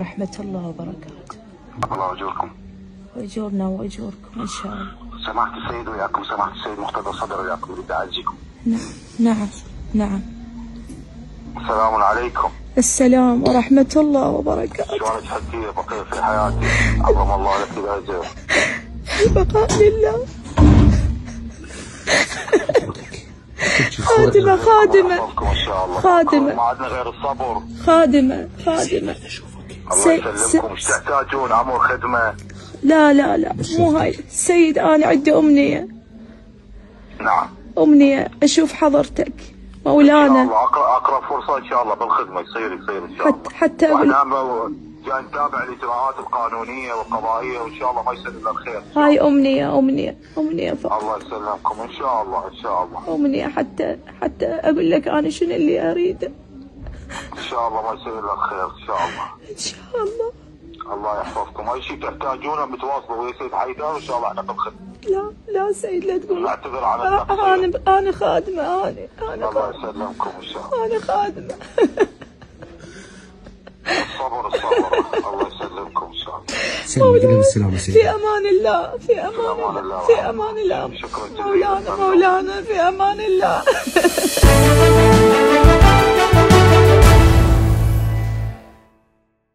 ورحمة الله وبركاته. الله أجوركم. وأجورنا وأجوركم إن شاء الله. سماحة السيد وياكم، سماحة السيد مقتدى صدر وياكم، بدي أعزيكم. نعم نعم. السلام عليكم. السلام ورحمة الله وبركاته. شلونك حكي بقية في حياتي؟ عظم الله لك الأجر. البقاء لله. خادمة خادمة ما عندنا غير الصبر. خادمة الله يسلمكم. ايش تحتاجون؟ امور خدمة؟ لا مو هاي سيد، انا عندي امنية. نعم. امنية اشوف حضرتك مولانا. ان شاء الله اقرب فرصة ان شاء الله بالخدمة يصير ان شاء الله. حتى جاي نتابع الاجراءات القانونية والقضائية وان شاء الله ما يصير الا الخير. هاي امنية فقط. الله يسلمكم ان شاء الله. امنية حتى اقول لك انا شنو اللي اريده. ان شاء الله ما يصير الا الخير ان شاء الله. ان شاء الله. الله يحفظكم. اي شيء تحتاجونه بتواصلوا ويا سيد حيدر وان شاء الله احنا بالخدمة. لا سيد لا تقول. نعتذر عن التقصير. انا خادمة. الله يسلمكم ان شاء الله. انا خادمة. الصبر. الله يسلمكم ان شاء الله. سلم بالسلامة سيدي. في امان الله. في امان الله. شكرا جزيلا. مولانا في امان الله.